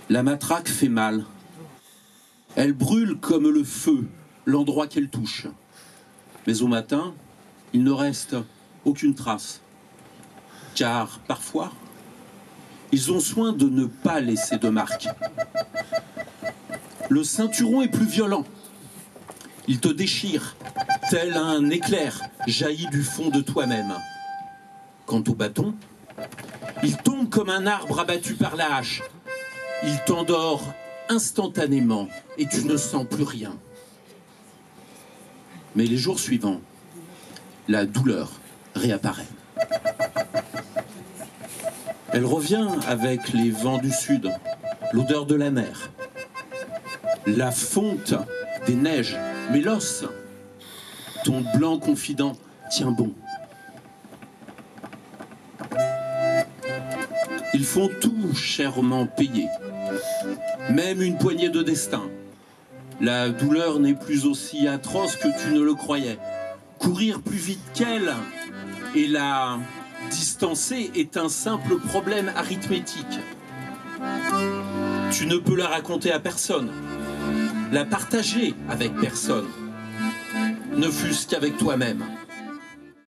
La matraque fait mal. Elle brûle comme le feu l'endroit qu'elle touche. Mais au matin, il ne reste aucune trace. Car parfois, ils ont soin de ne pas laisser de marque. Le ceinturon est plus violent. Il te déchire, tel un éclair jailli du fond de toi-même. Quant au bâton, il tombe comme un arbre abattu par la hache. Il t'endort instantanément et tu ne sens plus rien. Mais les jours suivants, la douleur réapparaît. Elle revient avec les vents du sud, l'odeur de la mer, la fonte des neiges, mais l'os, ton blanc confident tient bon. Ils font tout chèrement payer, même une poignée de destin. La douleur n'est plus aussi atroce que tu ne le croyais. Courir plus vite qu'elle et la distancer est un simple problème arithmétique. Tu ne peux la raconter à personne, la partager avec personne, ne fût-ce qu'avec toi-même.